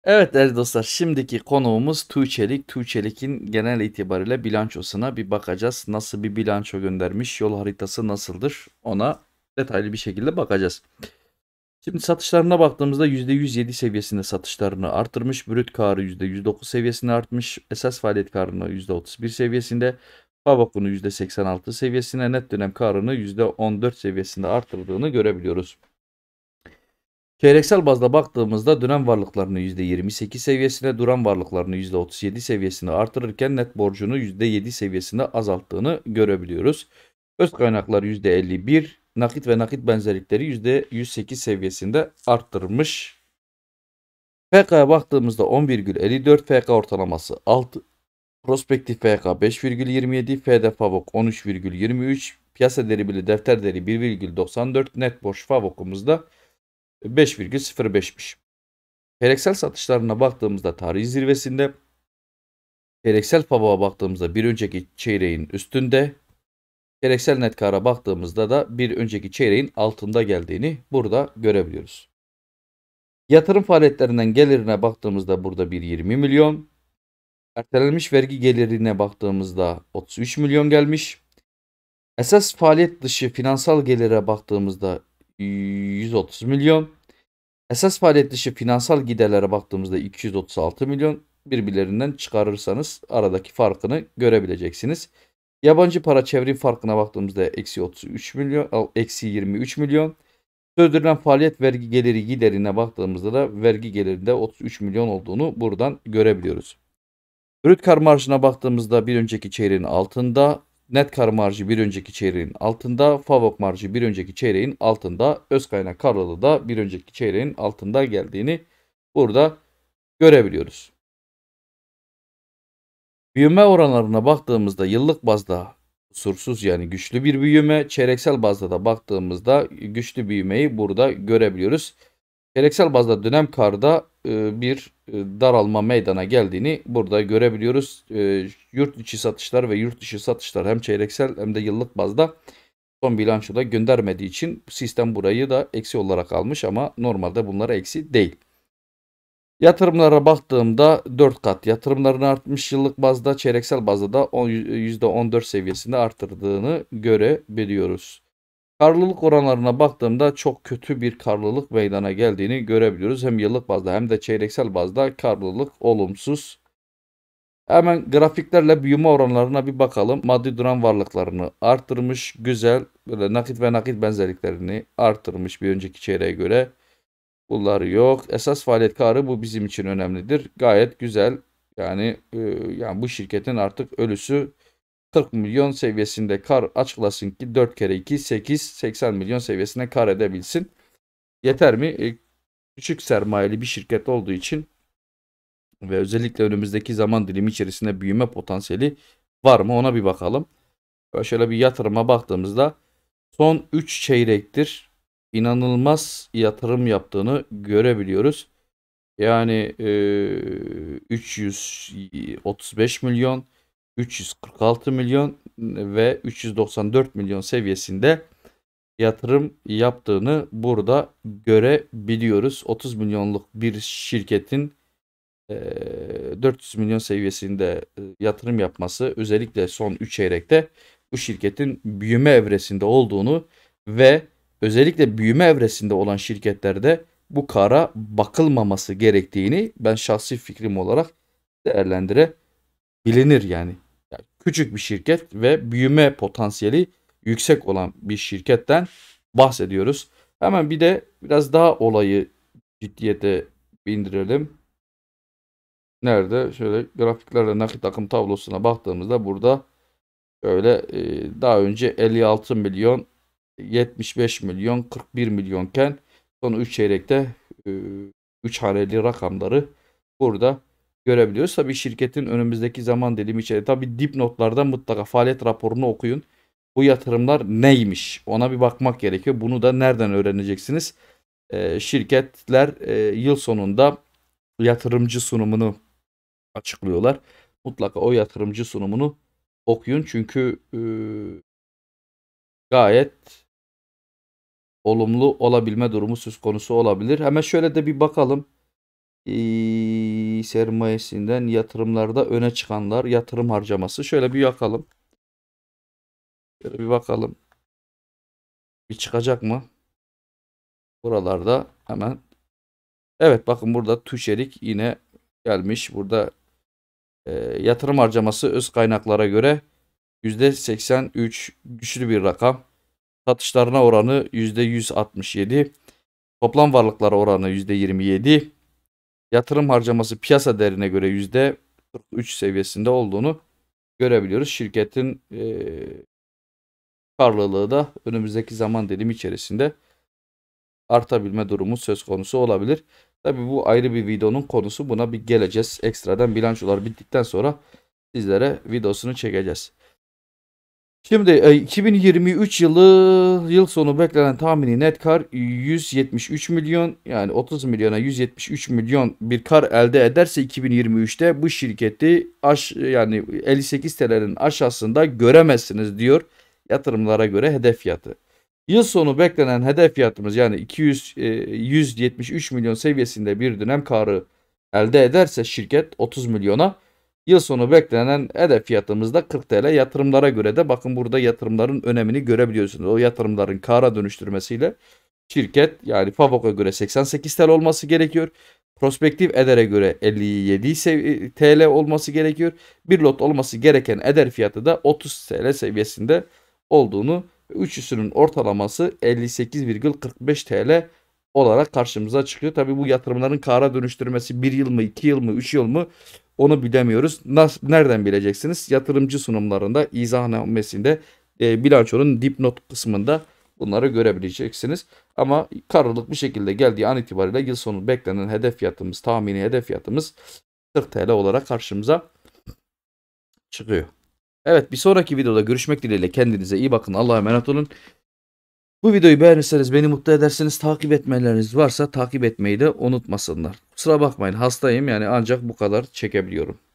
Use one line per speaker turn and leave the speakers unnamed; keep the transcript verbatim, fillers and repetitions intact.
Evet değerli dostlar, şimdiki konuğumuz Tuğçelik. Tuğçelik'in genel itibariyle bilançosuna bir bakacağız. Nasıl bir bilanço göndermiş, yol haritası nasıldır, ona detaylı bir şekilde bakacağız. Şimdi satışlarına baktığımızda yüzde yüz yedi seviyesinde satışlarını artırmış. Brüt karı yüzde yüz dokuz seviyesinde artmış. Esas faaliyet karını yüzde otuz bir seviyesinde. FAVÖK'unu yüzde seksen altı seviyesine, net dönem karını yüzde on dört seviyesinde artırdığını görebiliyoruz. Çeyreksel bazda baktığımızda dönem varlıklarını yüzde yirmi sekiz seviyesine, duran varlıklarını yüzde otuz yedi seviyesine artırırken net borcunu yüzde yedi seviyesinde azalttığını görebiliyoruz. Öz kaynaklar yüzde elli bir, nakit ve nakit benzerlikleri yüzde yüz sekiz seviyesinde arttırmış. F K'ya baktığımızda on virgül elli dört, F K ortalaması altı, prospektif F K beş virgül yirmi yedi, F D FAVÖK on üç virgül yirmi üç, piyasa değeri bile defter değeri bir virgül doksan dört, net borç FAVÖK'umuzda beş virgül sıfır beşmiş. Çeyreksel satışlarına baktığımızda tarihi zirvesinde, çeyreksel FAVÖK'a baktığımızda bir önceki çeyreğin üstünde, çeyreksel net kâra baktığımızda da bir önceki çeyreğin altında geldiğini burada görebiliyoruz. Yatırım faaliyetlerinden gelirine baktığımızda burada bir yirmi milyon, ertelenmiş vergi gelirine baktığımızda otuz üç milyon gelmiş. Esas faaliyet dışı finansal gelire baktığımızda yüz otuz milyon. Esas faaliyet dışı finansal giderlere baktığımızda iki yüz otuz altı milyon, birbirlerinden çıkarırsanız aradaki farkını görebileceksiniz. Yabancı para çevrim farkına baktığımızda eksi otuz üç milyon, eksi yirmi üç milyon. Sürdürülen faaliyet vergi geliri giderine baktığımızda da vergi gelirinde otuz üç milyon olduğunu buradan görebiliyoruz. Brüt kar marjına baktığımızda bir önceki çeyreğin altında, net kar marjı bir önceki çeyreğin altında, FAVÖK marjı bir önceki çeyreğin altında, öz kaynak karlılığı da bir önceki çeyreğin altında geldiğini burada görebiliyoruz. Büyüme oranlarına baktığımızda yıllık bazda kusursuz, yani güçlü bir büyüme, çeyreksel bazda da baktığımızda güçlü büyümeyi burada görebiliyoruz. Çeyreksel bazda dönem karda e, bir e, daralma meydana geldiğini burada görebiliyoruz. E, yurt içi satışlar ve yurt dışı satışlar hem çeyreksel hem de yıllık bazda son bilançoda göndermediği için sistem burayı da eksi olarak almış, ama normalde bunlar eksi değil. Yatırımlara baktığımda dört kat yatırımlarını artmış, yıllık bazda, çeyreksel bazda da yüzde on dört seviyesinde arttırdığını görebiliyoruz. Karlılık oranlarına baktığımda çok kötü bir karlılık meydana geldiğini görebiliyoruz. Hem yıllık bazda hem de çeyreksel bazda karlılık olumsuz. Hemen grafiklerle büyüme oranlarına bir bakalım. Maddi duran varlıklarını arttırmış. Güzel. Böyle nakit ve nakit benzerliklerini arttırmış bir önceki çeyreğe göre. Bunlar yok. Esas faaliyet karı, bu bizim için önemlidir. Gayet güzel. Yani e, yani bu şirketin artık ölüsü kırk milyon seviyesinde kar açıklasın ki dört kere iki sekiz, seksen milyon seviyesine kar edebilsin. Yeter mi? E, küçük sermayeli bir şirket olduğu için ve özellikle önümüzdeki zaman dilimi içerisinde büyüme potansiyeli var mı, ona bir bakalım. Şöyle bir yatırıma baktığımızda son üç çeyrektir inanılmaz yatırım yaptığını görebiliyoruz. Yani e, üç yüz otuz beş milyon, üç yüz kırk altı milyon ve üç yüz doksan dört milyon seviyesinde yatırım yaptığını burada görebiliyoruz. otuz milyonluk bir şirketin e, dört yüz milyon seviyesinde e, yatırım yapması, özellikle son üç çeyrekte bu şirketin büyüme evresinde olduğunu ve özellikle büyüme evresinde olan şirketlerde bu kara bakılmaması gerektiğini ben şahsi fikrim olarak değerlendirebilir yani. Yani küçük bir şirket ve büyüme potansiyeli yüksek olan bir şirketten bahsediyoruz. Hemen bir de biraz daha olayı ciddiyete bindirelim. Nerede? Şöyle grafiklerle nakit akım tablosuna baktığımızda burada şöyle e, daha önce elli altı milyon, yetmiş beş milyon, kırk bir milyonken son üç çeyrekte e, üç haneli rakamları burada görebiliyoruz. Tabii şirketin önümüzdeki zaman dilimi içerisinde, tabii dipnotlardan mutlaka faaliyet raporunu okuyun. Bu yatırımlar neymiş? Ona bir bakmak gerekiyor. Bunu da nereden öğreneceksiniz? E, şirketler e, yıl sonunda yatırımcı sunumunu açıklıyorlar. Mutlaka o yatırımcı sunumunu okuyun. Çünkü e, gayet olumlu olabilme durumu söz konusu olabilir. Hemen şöyle de bir bakalım. Ee, sermayesinden yatırımlarda öne çıkanlar, yatırım harcaması. Şöyle bir bakalım. Şöyle bir bakalım. Bir çıkacak mı? Buralarda hemen. Evet, bakın burada Tuşerik yine gelmiş. Burada e, yatırım harcaması öz kaynaklara göre yüzde seksen üç, güçlü bir rakam. Satışlarına oranı yüzde yüz altmış yedi. Toplam varlıklara oranı yüzde yirmi yedi. Yatırım harcaması piyasa değerine göre yüzde kırk üç seviyesinde olduğunu görebiliyoruz. Şirketin e, karlılığı da önümüzdeki zaman dilimi içerisinde artabilme durumu söz konusu olabilir. Tabii bu ayrı bir videonun konusu. Buna bir geleceğiz. Ekstradan bilançolar bittikten sonra sizlere videosunu çekeceğiz. Şimdi e, iki bin yirmi üç yılı yıl sonu beklenen tahmini net kar yüz yetmiş üç milyon, yani otuz milyona yüz yetmiş üç milyon bir kar elde ederse iki bin yirmi üçte bu şirketi aş yani elli sekiz T L'nin aşağısında göremezsiniz diyor yatırımlara göre hedef fiyatı. Yıl sonu beklenen hedef fiyatımız yani iki yüz e, yüz yetmiş üç milyon seviyesinde bir dönem karı elde ederse şirket otuz milyona, yıl sonu beklenen hedef fiyatımız da kırk T L. Yatırımlara göre de bakın burada yatırımların önemini görebiliyorsunuz. O yatırımların kâra dönüştürmesiyle şirket, yani Favok'a göre seksen sekiz T L olması gerekiyor. Prospektif Eder'e göre elli yedi T L olması gerekiyor. Bir lot olması gereken Eder fiyatı da otuz T L seviyesinde olduğunu, üçüsünün ortalaması elli sekiz virgül kırk beş T L olarak karşımıza çıkıyor. Tabii bu yatırımların kâra dönüştürmesi bir yıl mı, iki yıl mı, üç yıl mı, onu bilemiyoruz. Nasıl, nereden bileceksiniz? Yatırımcı sunumlarında, izahnamesinde, e, bilançonun dipnot kısmında bunları görebileceksiniz. Ama karlılık bir şekilde geldiği an itibariyle yıl sonu beklenen hedef fiyatımız, tahmini hedef fiyatımız kırk T L olarak karşımıza çıkıyor. Evet, bir sonraki videoda görüşmek dileğiyle, kendinize iyi bakın. Allah'a emanet olun. Bu videoyu beğenirseniz beni mutlu edersiniz. Takip etmeleriniz varsa takip etmeyi de unutmasınlar. Kusura bakmayın, hastayım, yani ancak bu kadar çekebiliyorum.